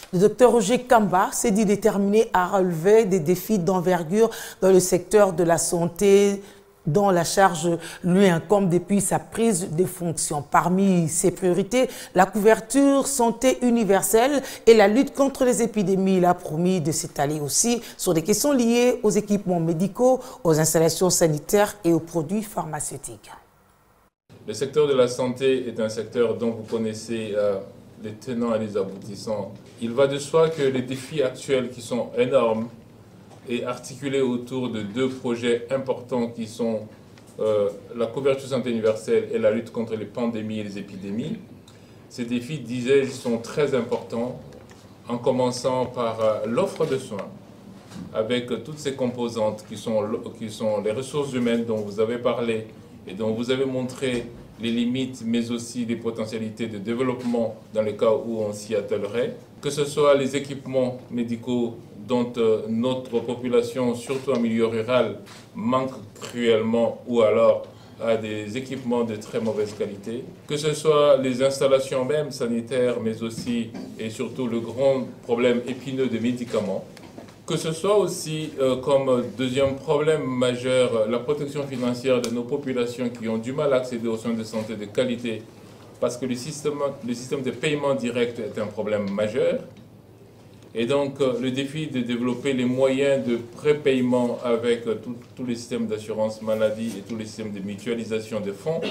Le docteur Roger Kamba s'est dit déterminé à relever des défis d'envergure dans le secteur de la santé, dont la charge lui incombe depuis sa prise de fonction. Parmi ses priorités, la couverture santé universelle et la lutte contre les épidémies. Il a promis de s'étaler aussi sur des questions liées aux équipements médicaux, aux installations sanitaires et aux produits pharmaceutiques. Le secteur de la santé est un secteur dont vous connaissez les tenants et les aboutissants. Il va de soi que les défis actuels qui sont énormes et articulés autour de deux projets importants qui sont la couverture santé universelle et la lutte contre les pandémies et les épidémies. Ces défis, disais-je, sont très importants, en commençant par l'offre de soins, avec toutes ces composantes qui sont les ressources humaines dont vous avez parlé et dont vous avez montré les limites, mais aussi les potentialités de développement dans les cas où on s'y attellerait. Que ce soit les équipements médicaux dont notre population, surtout en milieu rural, manque cruellement ou alors a des équipements de très mauvaise qualité. Que ce soit les installations même sanitaires, mais aussi et surtout le grand problème épineux des médicaments. Que ce soit aussi comme deuxième problème majeur la protection financière de nos populations qui ont du mal à accéder aux soins de santé de qualité parce que le système de paiement direct est un problème majeur. Et donc le défi de développer les moyens de prépaiement avec tous les systèmes d'assurance maladie et tous les systèmes de mutualisation des fonds.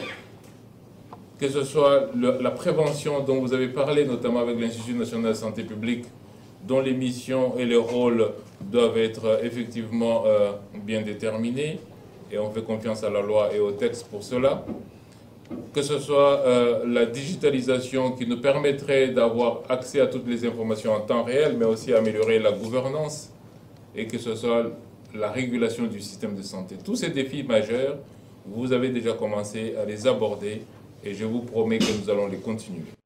Que ce soit la prévention dont vous avez parlé, notamment avec l'Institut national de santé publique, dont les missions et les rôles doivent être effectivement bien déterminés, et on fait confiance à la loi et au texte pour cela. Que ce soit la digitalisation qui nous permettrait d'avoir accès à toutes les informations en temps réel, mais aussi améliorer la gouvernance, et que ce soit la régulation du système de santé. Tous ces défis majeurs, vous avez déjà commencé à les aborder, et je vous promets que nous allons les continuer.